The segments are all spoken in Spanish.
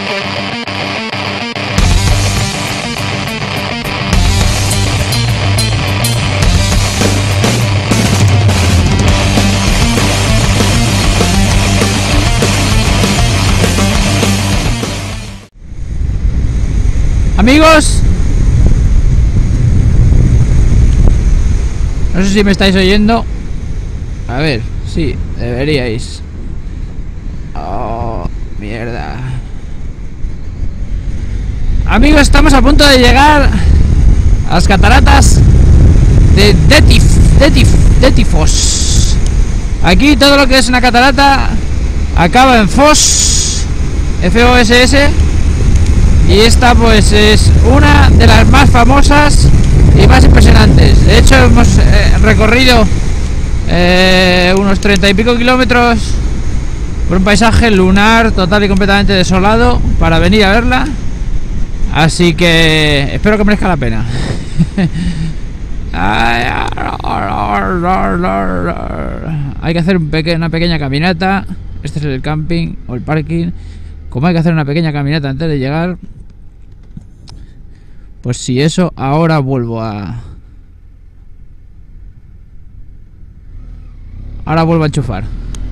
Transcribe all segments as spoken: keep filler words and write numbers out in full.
Amigos, no sé si me estáis oyendo. A ver, sí, deberíais. Oh, mierda. Amigos, estamos a punto de llegar a las cataratas de Detif, Detif, Detifos. Aquí todo lo que es una catarata acaba en Fos, F O S S. Y esta pues es una de las más famosas y más impresionantes. De hecho hemos eh, recorrido eh, unos treinta y pico kilómetros por un paisaje lunar total y completamente desolado para venir a verla. Así que espero que merezca la pena. Hay que hacer un peque una pequeña caminata. Este es el camping o el parking. Como hay que hacer una pequeña caminata antes de llegar, pues si eso, ahora vuelvo a... Ahora vuelvo a enchufar.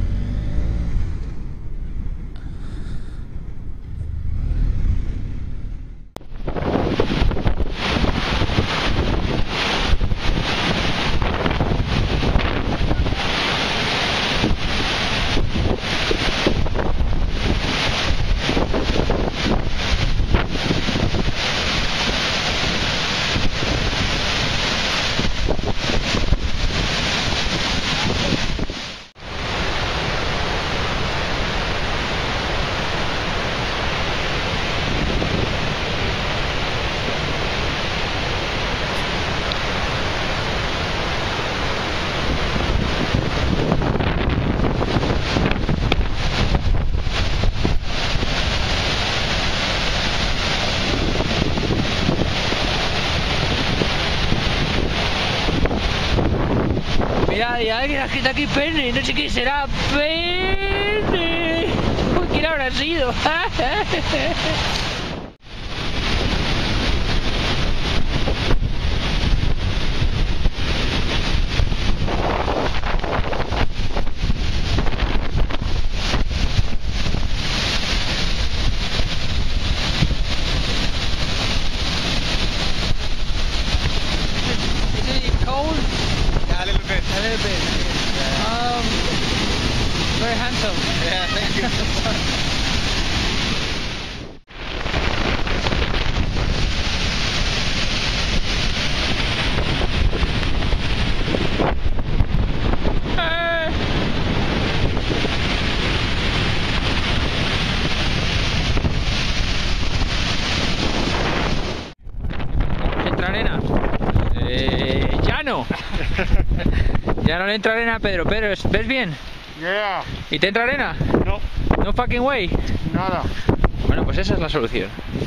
Mira, y alguien ha escrito aquí pene, no sé qué será, pene. Uy, ¿quién habrá sido? A little bit. A little bit. Um, very handsome. Yeah, thank you. ¿Entra arena? Eh, ya no. Ya no le entra arena a Pedro. Pedro, ¿ves bien? Yeah. ¿Y te entra arena? No, No fucking way. nada. Bueno, pues esa es la solución.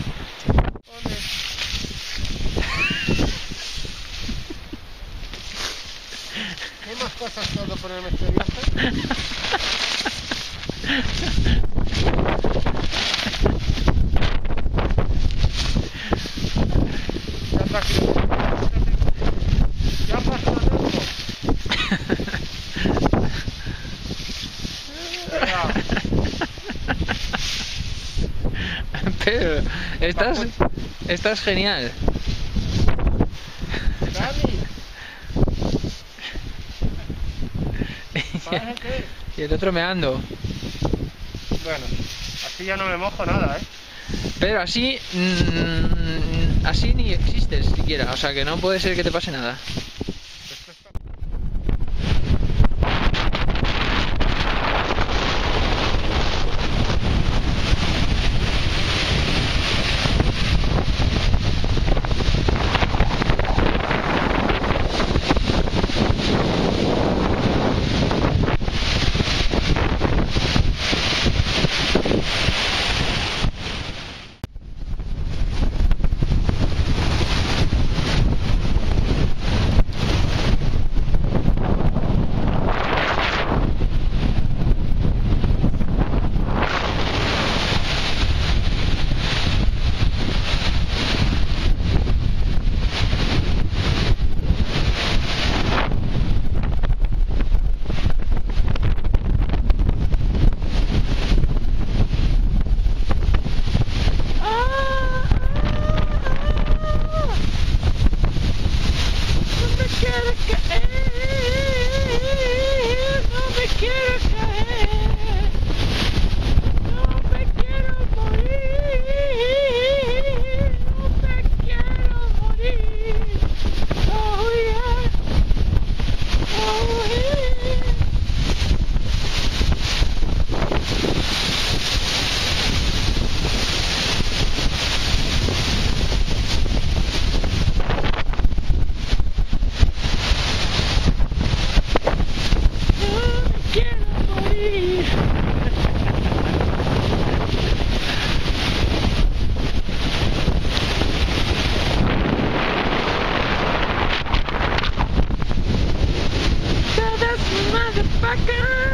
¿Qué más cosas puedo ponerme este viaje? Ya está aquí. Ya pasó esto. Pedro, estás, estás genial. Dani. ¿Sabes qué? Y el otro meando. Bueno, así ya no me mojo nada, ¿eh? Pero así, mmm, así ni existes siquiera, o sea que no puede ser que te pase nada. ¡Ataque!